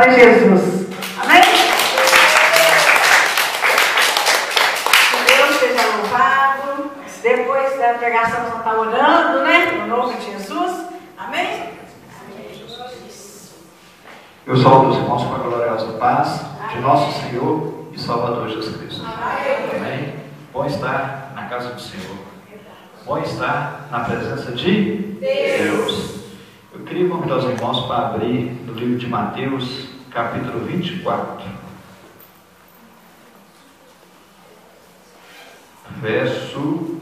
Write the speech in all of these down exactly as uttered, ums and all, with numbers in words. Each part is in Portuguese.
para Jesus. Amém? Que Deus seja louvado. Depois da pregação, nós vamos estar orando, né? No nome de Jesus. Amém? Eu saúdo os irmãos com a gloriosa paz de nosso Senhor e Salvador Jesus Cristo. Amém. Amém. Bom estar na casa do Senhor. Bom estar na presença de Deus. Eu queria convidar os irmãos para abrir no livro de Mateus, capítulo vinte e quatro. Verso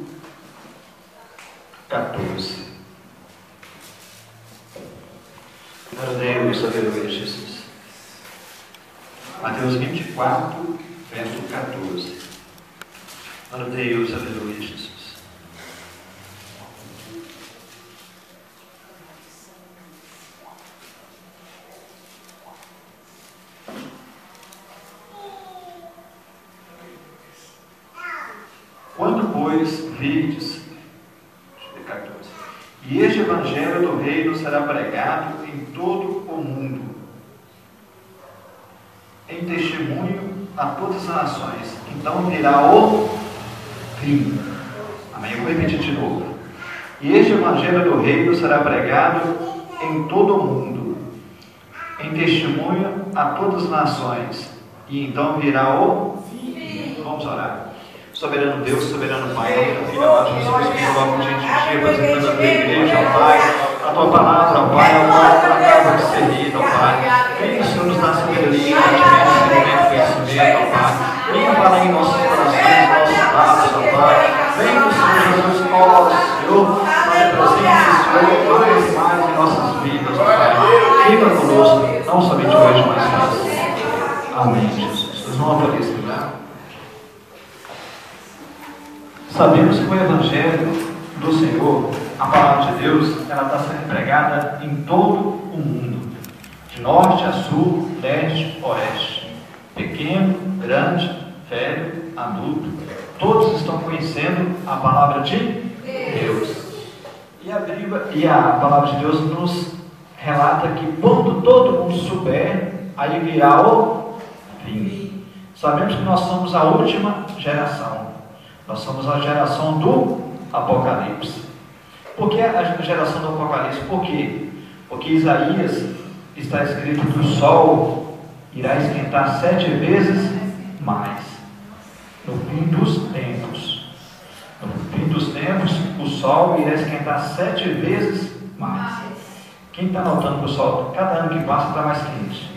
quatorze. Glória a Deus, aleluia, Jesus. Mateus vinte e quatro, verso quatorze. Glória a Deus, aleluia, Jesus. Quando, pois, virdes, e este evangelho do reino será pregado em todo o mundo, em testemunho a todas as nações, então virá o fim. Amém? Eu vou repetir de novo. E este evangelho do reino será pregado em todo o mundo, em testemunho a todas as nações, e então virá o fim. Vamos orar. Soberano Deus, soberano Pai, Filho amado Jesus, que coloca gente de representando a tua igreja, ó Pai, a tua palavra, ó Pai, ó Pai, para a casa de servir, ó Pai. Vem, Senhor, nos dar sabedoria, entendimento, conhecimento, ó Pai. Vem falar em nossos corações, nossos lábios, ó Pai. Vem, Senhor Jesus, ó Senhor, fazer presente, Senhor, cada vez mais em nossas vidas, ó Pai. Fica conosco, não somente hoje, mas sempre. Amém, Jesus. Nós vamos aparecer, né? Sabemos que o Evangelho do Senhor, a palavra de Deus, ela está sendo pregada em todo o mundo, de norte a sul, leste, oeste, pequeno, grande, velho, adulto, todos estão conhecendo a palavra de Deus. E a Bíblia, e a palavra de Deus nos relata que quando todo mundo souber, aí virá o fim. Sabemos que nós somos a última geração. Nós somos a geração do Apocalipse. Por que a geração do Apocalipse? Por quê? Porque Isaías está escrito que o sol irá esquentar sete vezes mais no fim dos tempos. No fim dos tempos, o sol irá esquentar sete vezes mais. Quem está notando que o sol, cada ano que passa, está mais quente?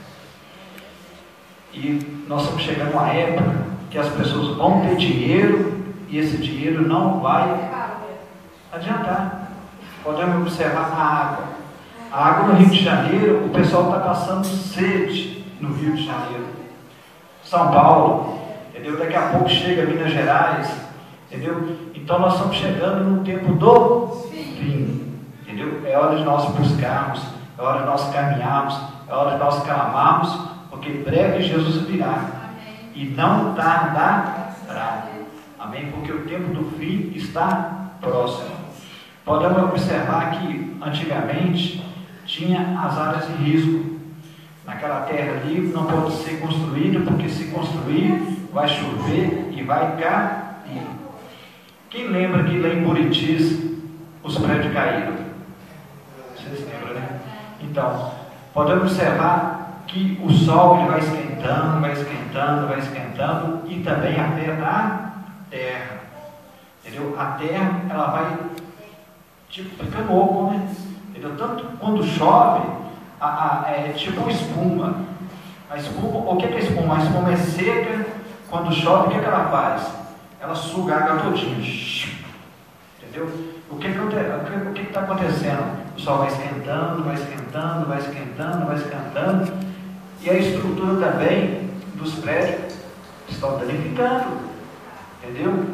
E nós estamos chegando a uma época que as pessoas vão ter dinheiro e esse dinheiro não vai adiantar. Podemos observar a água. A água no Rio de Janeiro, o pessoal está passando sede no Rio de Janeiro. São Paulo, entendeu? Daqui a pouco chega Minas Gerais, entendeu? Então nós estamos chegando no tempo do fim, entendeu? É hora de nós buscarmos, é hora de nós caminharmos, é hora de nós clamarmos, porque breve Jesus virá. E não tardará. Amém? Porque o tempo do fim está próximo. Podemos observar que antigamente tinha as áreas de risco. Naquela terra ali não pode ser construída, porque se construir vai chover e vai cair. Quem lembra que lá em Buritis os prédios caíram? Vocês lembram, né? Então, podemos observar que o sol ele vai esquentando, vai esquentando, vai esquentando e também afeta a terra, entendeu? A terra ela vai tipo ficando oco, né? Entendeu? Tanto quando chove, a, a, é tipo espuma. A espuma, o que é a espuma? A espuma é seca, quando chove, o que, é que ela faz? Ela suga a água todinha, entendeu? O que o que está acontecendo? O sol vai esquentando, vai esquentando, vai esquentando, vai esquentando. E a estrutura também dos prédios estão danificando, entendeu?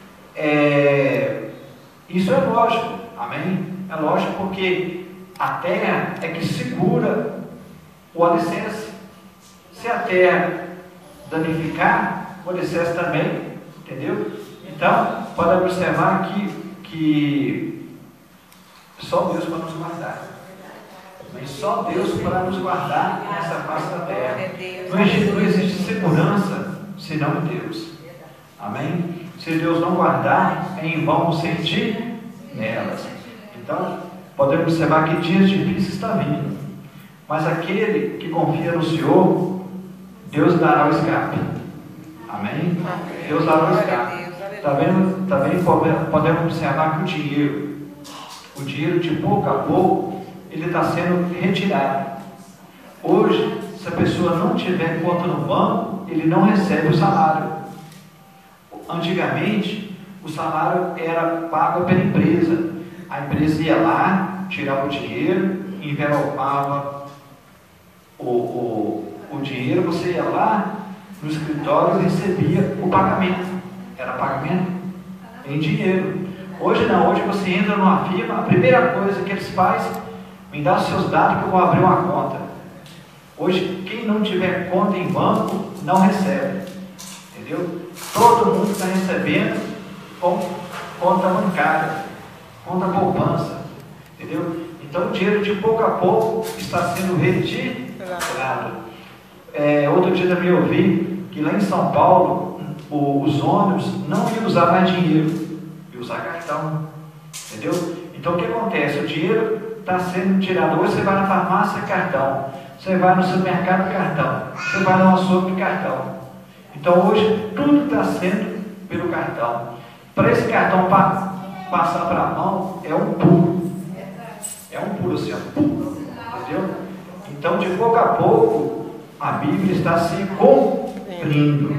É, isso é lógico, amém? É lógico porque a terra é que segura o alicerce. Se a terra danificar, o alicerce também, entendeu? Então, pode observar que, que só Deus pode nos guardar. Mas só Deus para nos guardar nessa face da terra. Não existe, não existe segurança senão em Deus. Amém? Se Deus não guardar, é em vão sentir nelas. Então, podemos observar que dias difíceis estão vindo. Mas aquele que confia no Senhor, Deus dará o escape. Amém? Deus dará o escape. Também, também podemos observar que o dinheiro, o dinheiro de pouco a pouco, ele está sendo retirado. Hoje, se a pessoa não tiver conta no banco, ele não recebe o salário. Antigamente, o salário era pago pela empresa. A empresa ia lá, tirava o dinheiro, envelopava o, o, o dinheiro, você ia lá no escritório e recebia o pagamento. Era pagamento em dinheiro. Hoje não, hoje você entra numa firma, a primeira coisa que eles fazem, me dá os seus dados que eu vou abrir uma conta. Hoje, quem não tiver conta em banco, não recebe. Entendeu? Todo mundo está recebendo com conta bancária, conta poupança. Entendeu? Então, o dinheiro de pouco a pouco está sendo retirado. É, outro dia também eu vi que lá em São Paulo, o, os ônibus não iam usar mais dinheiro, iam usar cartão. Entendeu? Então, o que acontece? O dinheiro está sendo tirado. Hoje você vai na farmácia, cartão. Você vai no supermercado, cartão. Você vai no açougue, cartão. Então hoje tudo está sendo pelo cartão. Para esse cartão pa passar para a mão é um pulo. É um pulo assim, ó. Entendeu? Então de pouco a pouco a Bíblia está se cumprindo.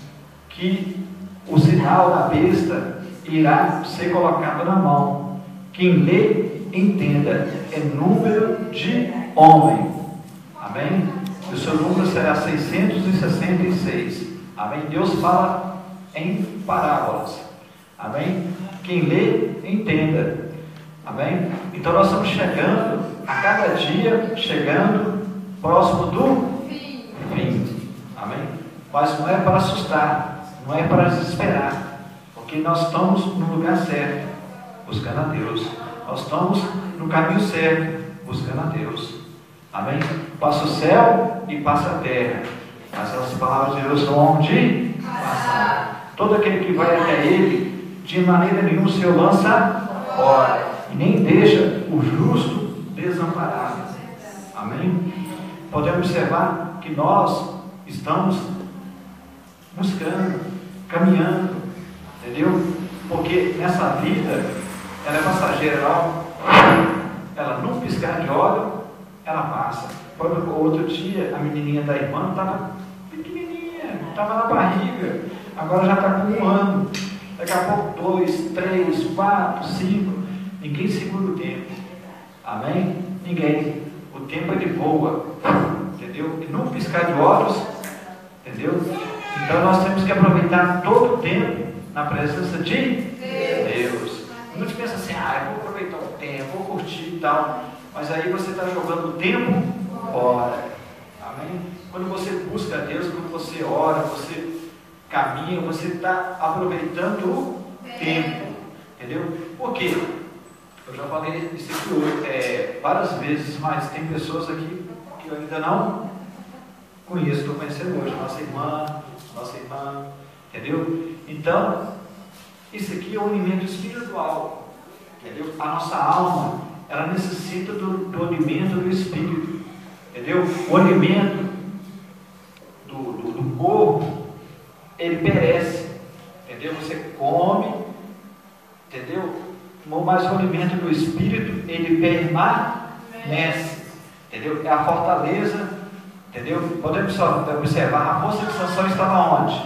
Que o sinal da besta irá ser colocado na mão. Quem lê, entenda. É número de homem. Amém? E o seu número será seiscentos e sessenta e seis. Amém? Deus fala em parábolas. Amém? Quem lê, entenda. Amém? Então nós estamos chegando, a cada dia, chegando próximo do fim. Amém? Mas não é para assustar, não é para desesperar, porque nós estamos no lugar certo, buscando a Deus. Nós estamos no caminho certo, buscando a Deus. Amém? Passa o céu e passa a terra, mas as palavras de Deus não hão de passar. Todo aquele que vai até Ele, de maneira nenhuma o Senhor lança fora, e nem deixa o justo desamparado. Amém? Podemos observar que nós estamos buscando, caminhando, entendeu? Porque nessa vida, ela é passageira, ela, ela num piscar de olho, ela passa. Outro dia, a menininha da irmã estava pequenininha, estava na barriga, agora já está com um ano. Daqui a pouco, dois, três, quatro, cinco. Ninguém segura o tempo. Amém? Ninguém. O tempo ele voa. Entendeu? E num piscar de olhos, entendeu? Então nós temos que aproveitar todo o tempo na presença de Deus. Muitos pensam assim, ah, eu vou aproveitar o tempo, vou curtir e tal. Mas aí você está jogando o tempo fora. Amém? Quando você busca Deus, quando você ora, você caminha, você está aproveitando o tempo. Entendeu? Por quê? Eu já falei isso aqui hoje, é, várias vezes, mas tem pessoas aqui que eu ainda não conheço, estou conhecendo hoje. Nossa irmã, nossa irmã, entendeu? Então, isso aqui é um alimento espiritual. Entendeu? A nossa alma, ela necessita do, do alimento do Espírito, entendeu? O alimento do, do, do corpo, ele perece, entendeu? Você come, entendeu? Mas o alimento do Espírito, ele permanece, entendeu? É a fortaleza, entendeu? Podemos só observar, a força de Sansão estava onde?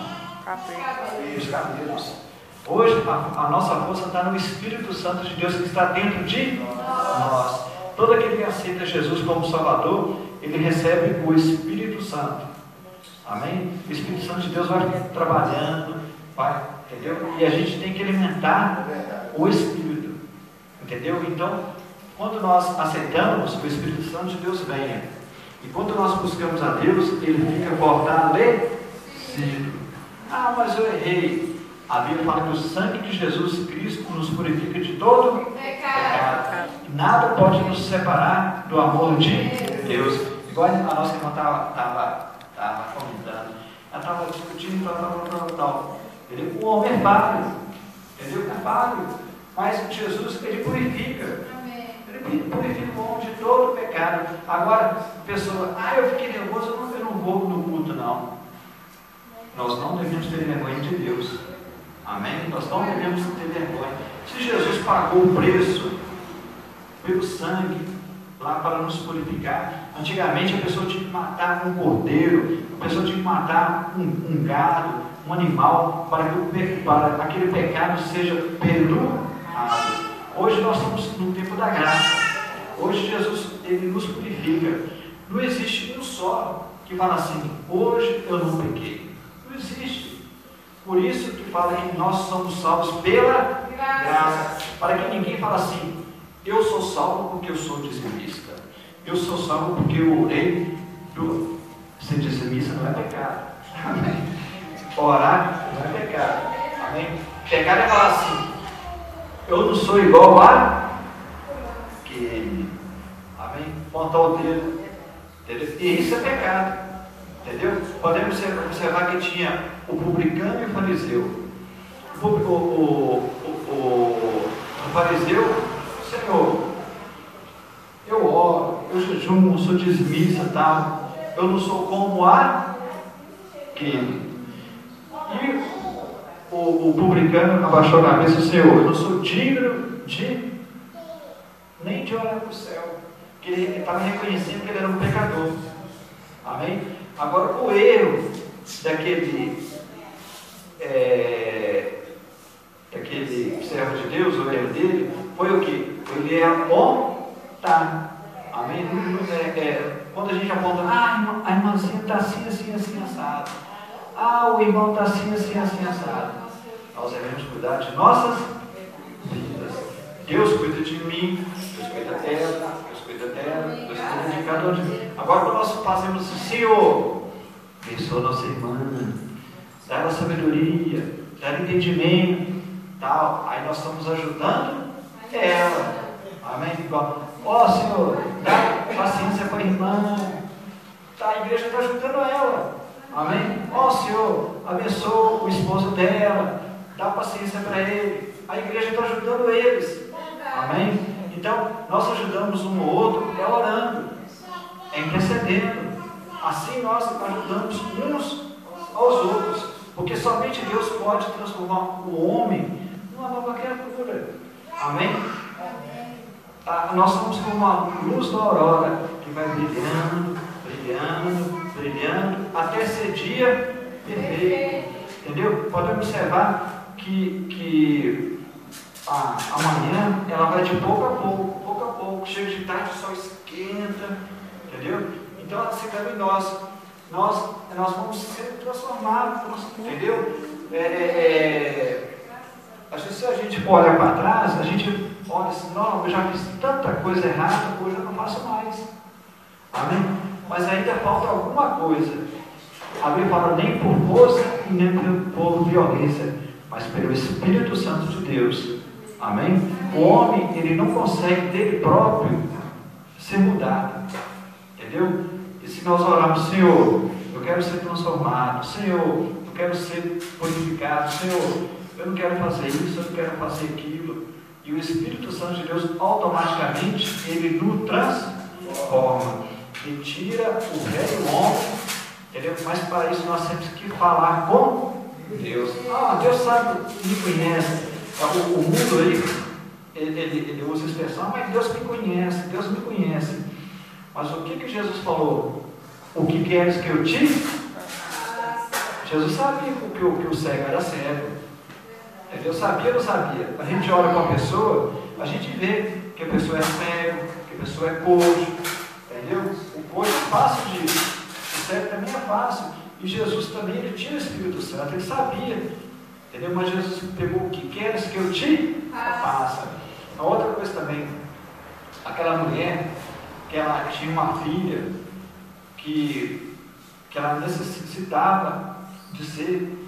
Os cabelos. Hoje, a, a nossa força está no Espírito Santo de Deus que está dentro de nós. Todo aquele que aceita Jesus como Salvador, ele recebe o Espírito Santo. Amém? O Espírito Santo de Deus vai trabalhando, vai, entendeu? E a gente tem que alimentar o Espírito, entendeu? Então, quando nós aceitamos, o Espírito Santo de Deus vem. E quando nós buscamos a Deus, ele fica fortalecido. Ah, mas eu errei. A Bíblia fala que o sangue de Jesus Cristo nos purifica de todo pecado. nada pode nos separar do amor de Deus. Igual a nossa irmã estava comentando, ela estava discutindo, tal, tal, tal, tal. O homem é falho, entendeu? É falho, mas Jesus, ele purifica. Ele purifica o homem de todo o pecado. Agora, a pessoa, ah, eu fiquei nervoso, eu não, eu não vou no culto, não. Nós não devemos ter vergonha de Deus. Amém? Nós não devemos ter vergonha. Se Jesus pagou o preço pelo sangue lá para nos purificar, antigamente a pessoa tinha que matar um cordeiro, a pessoa tinha que matar um, um gado, um animal, para que para aquele pecado seja perdoado. Hoje nós estamos no tempo da graça. Hoje Jesus, ele nos purifica. Não existe um só que fala assim, hoje eu não pequei. Não existe. Por isso que fala que nós somos salvos pela graça. Para que ninguém fale assim, eu sou salvo porque eu sou dizimista. Eu sou salvo porque eu orei. Do... Ser dizimista não é pecado. Amém. Orar não é pecado. Amém. Pecado é falar assim, eu não sou igual a aquele. Amém. Montar o dedo. Entendeu? E isso é pecado. Entendeu? Podemos observar que tinha o publicano e o fariseu. O, o, o, o, o fariseu, Senhor, eu oro, eu jejuo, sou dizimista, tal. Eu não sou como a aquele. E o, o publicano abaixou a cabeça, Senhor, eu não sou digno de nem de olhar para o céu. Porque ele estava reconhecendo que ele era um pecador. Amém? Agora, o erro daquele, é, daquele servo de Deus, o erro dele, foi o que? Ele é apontar. Amém? É, é, quando a gente aponta, ah, a irmãzinha está assim, assim, assim, assado. Ah, o irmão está assim, assim, assim, assado. Nós devemos cuidar de nossas vidas. Deus cuida de mim, Deus cuida dela, Deus cuida dela, Deus cuida de cada um de mim. Agora, quando nós fazemos assim, Senhor, abençoa nossa irmã, dá ela sabedoria, dá ela entendimento, tal. Aí nós estamos ajudando ela. Amém? Igual, ó, Senhor, dá paciência para a irmã. Tá, a igreja está ajudando ela. Amém? Ó, Senhor, abençoa o esposo dela, dá paciência para ele. A igreja está ajudando eles. Amém? Então, nós ajudamos um ao outro, é orando, é intercedendo. Assim nós ajudamos uns aos outros, porque somente Deus pode transformar o homem numa nova criatura. Amém? Ah, nós somos como a luz da aurora, que vai brilhando, brilhando, brilhando, até ser dia perfeito. Entendeu? Pode observar que, que a, amanhã ela vai de pouco a pouco, pouco a pouco, chega de tarde, o sol esquenta, entendeu? Então assim também nós, nós, nós vamos ser transformados, entendeu? É, é, é, às vezes se a gente olha para trás, a gente olha assim, não, eu já fiz tanta coisa errada, hoje eu não faço mais. Amém? Mas ainda falta alguma coisa. A Bíblia fala nem por força e nem por violência, mas pelo Espírito Santo de Deus. Amém? O homem, ele não consegue dele próprio ser mudado. Entendeu? E se nós orarmos, Senhor, eu quero ser transformado, Senhor, eu quero ser purificado, Senhor, eu não quero fazer isso, eu não quero fazer aquilo. E o Espírito Santo de Deus, automaticamente, ele nos transforma. E tira o velho homem, entendeu? Mas para isso nós temos que falar com Deus. Ah, Deus sabe, me conhece. O, o mundo aí, ele, ele, ele usa a expressão, mas Deus me conhece, Deus me conhece. Mas o que que Jesus falou? O que queres que eu te? Jesus sabia que, que, que o cego era cego. Entendeu? Sabia ou não sabia? A gente olha para a pessoa, a gente vê que a pessoa é cego, que a pessoa é coxo. Entendeu? O coxo é fácil de ir. O cego também é fácil. E Jesus também, ele tinha o Espírito Santo, ele sabia. Entendeu? Mas Jesus pegou, o que queres que eu te faça? A outra coisa também, aquela mulher, que ela tinha uma filha, que, que ela necessitava de ser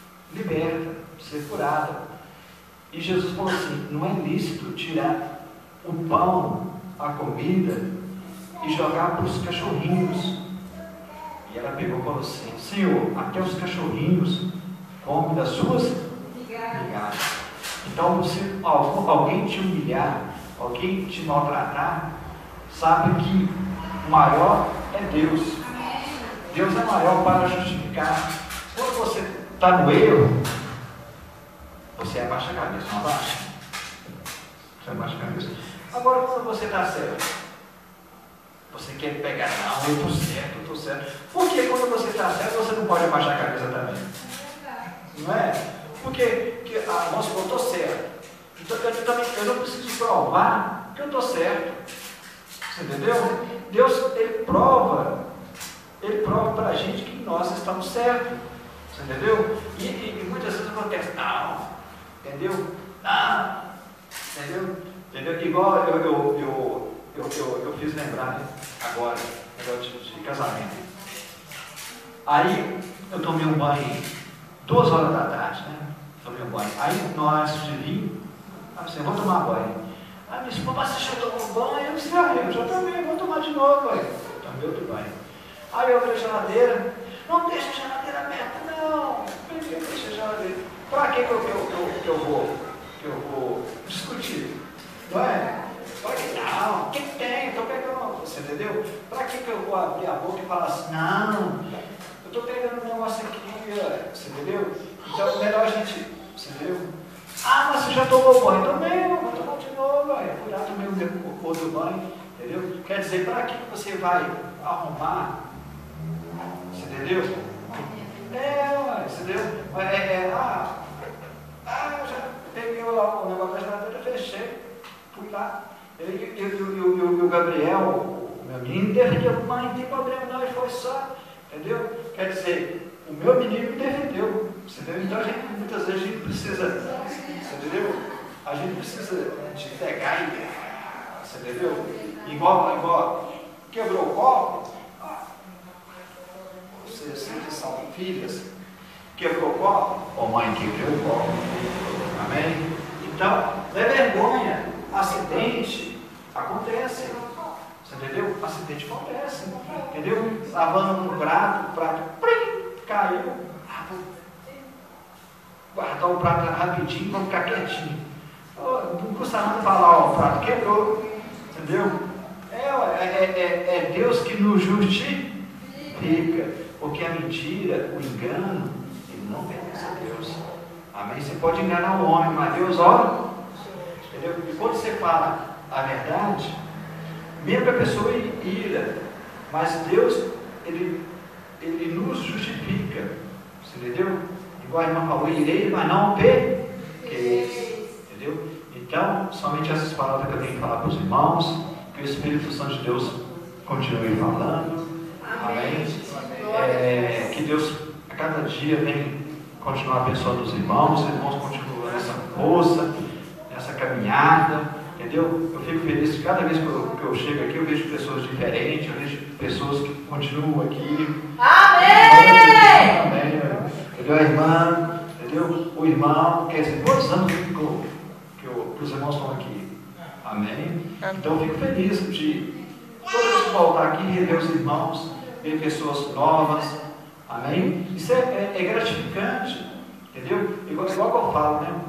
liberta, de ser curada. E Jesus falou assim, não é lícito tirar o pão, a comida e jogar para os cachorrinhos. E ela pegou e falou assim: Senhor, até os cachorrinhos comem das suas migalhas. Então, se alguém te humilhar, alguém te maltratar, sabe que o maior é Deus. Deus é maior para justificar. Quando você está no erro, você abaixa a cabeça, não abaixa? Você abaixa a cabeça. Agora, quando você está certo, você quer pegar, não, eu estou certo, eu estou certo. Porque quando você está certo, você não pode abaixar a cabeça também. Não é? Porque, que, ah, vamos supor, eu estou certo. Então, eu, também, eu não preciso provar que eu estou certo. Você entendeu? Deus, Ele prova, Ele prova para a gente que nós estamos certos. Você entendeu? E, e, e muitas vezes acontece, não, entendeu? Não, entendeu? Entendeu? Igual eu, eu, eu, eu, eu, eu fiz lembrar agora, negócio de, de casamento. Aí eu tomei um banho, duas horas da tarde, né? Tomei um banho. Aí nós de vir, assim, vou tomar banho. Aí me disse, mas você já tomou banho? Eu disse, ah, eu já tomei, vou tomar de novo, banho. Tomei outro banho. Aí eu abri a geladeira, não deixa a geladeira aberta, não. Deixa a geladeira. Para que que eu, que, eu, que, eu, que eu vou, que eu vou discutir? Não é? Para que não? O que tem? Estou pegando, você entendeu? Para que que eu vou abrir a boca e falar assim, não, eu estou pegando um negócio aqui, você entendeu? Então, melhor a gente, você entendeu? Ah, mas você já tomou banho? Tomei, vou tomar de novo, vai. Fui lá, tomei o outro banho, entendeu? Quer dizer, para que você vai arrumar, você entendeu? É, ué, você entendeu? É, é, ah, ah, eu já peguei o, o negócio da geladeira, fechei, fui lá. E o Gabriel, o meu menino, defendeu, mãe, não tem problema não, e foi só, entendeu? Quer dizer, o meu menino me defendeu, você entendeu? Então a gente, muitas vezes a gente precisa, você entendeu? A gente precisa de pegar e, você entendeu? Igual, igual, quebrou o copo, vocês que são filhas, quebrou o copo, ó oh, mãe, quebrou o copo, amém? Então, não é vergonha, acidente acontece, você entendeu? Acidente acontece, entendeu? Lavando um prato, o prato prim, caiu, ah, vou guardar o prato rapidinho, vou ficar quietinho. Oh, não custa nada falar, ó, o prato quebrou, entendeu? É, é, é, é Deus que nos justifica, porque a mentira, o engano, ele não pertence a Deus. Amém? Você pode enganar o homem, mas Deus, olha, entendeu? E quando você fala a verdade, mesmo que a pessoa ira, mas Deus, ele, ele nos justifica, você entendeu? Igual a irmã falou, irei, mas não pequei, entendeu? Então, somente essas palavras que eu tenho que falar para os irmãos, que o Espírito Santo de Deus continue falando, amém? É, que Deus a cada dia venha continuar abençoando os irmãos, os irmãos continuam nessa força, nessa caminhada, entendeu? Eu fico feliz que cada vez que eu, que eu chego aqui eu vejo pessoas diferentes, eu vejo pessoas que continuam aqui. Amém! Amém! Entendeu? A irmã, entendeu? O irmão, quer dizer, quantos anos que, eu, que, eu, que os irmãos estão aqui? Amém? Então eu fico feliz de toda vez que voltar aqui rever os irmãos, ver pessoas novas, amém? Isso é, é, é gratificante, entendeu? Igual, igual que eu falo, né?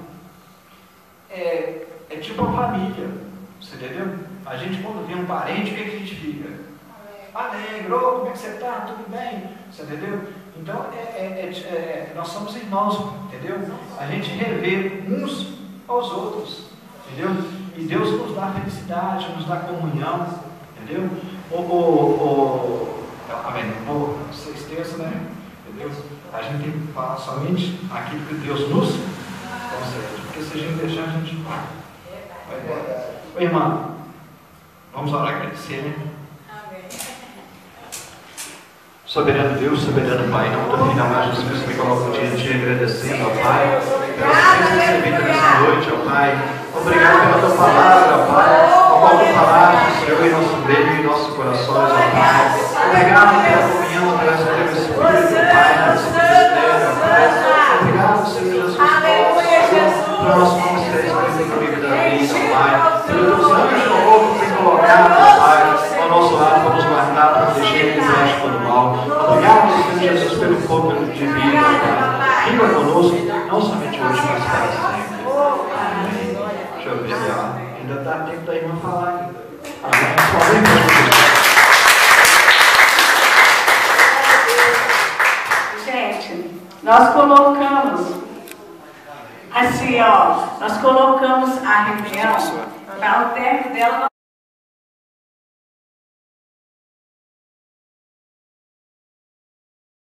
É, é tipo uma família, você entendeu? A gente, quando vê um parente, o que, é que a gente fica? Alegre, oh, como é que você está? Tudo bem? Você entendeu? Então, é, é, é, é, nós somos irmãos, entendeu? A gente revê uns aos outros, entendeu? E Deus nos dá felicidade, nos dá comunhão, entendeu? O, o, o, amém, não vou ser extenso, né? Entendeu? A gente tem que falar somente aquilo que Deus nos concede, porque se a gente deixar, a gente vai embora. Ô, irmã, vamos orar e agradecer, né? Soberano Deus, soberano Pai, em nome do Filho amado Jesus Cristo, me coloco diante de ti agradecendo, ó Pai, pelas bênçãos recebidas nessa noite, ó Pai. Obrigado pela tua palavra, ó Pai, ao qual tu falaste, Senhor, em nosso meio e em nossos corações, ó Pai. Obrigado pela comunhão, pela teu Espírito, ó Pai, nesse ministério, ó Pai. Obrigado, Senhor Jesus Cristo, pelo nosso ministério, pelo livro da vida, ó Pai, pelos teus anjos. pelo fogo de vida, Pai. Fica conosco, não somente hoje, mas para sempre. Amém. Deixa eu ver se ela ainda dá tempo da irmã falar ainda. Amém. Só vem com gente, nós colocamos assim, ó, nós colocamos a reunião para o término dela.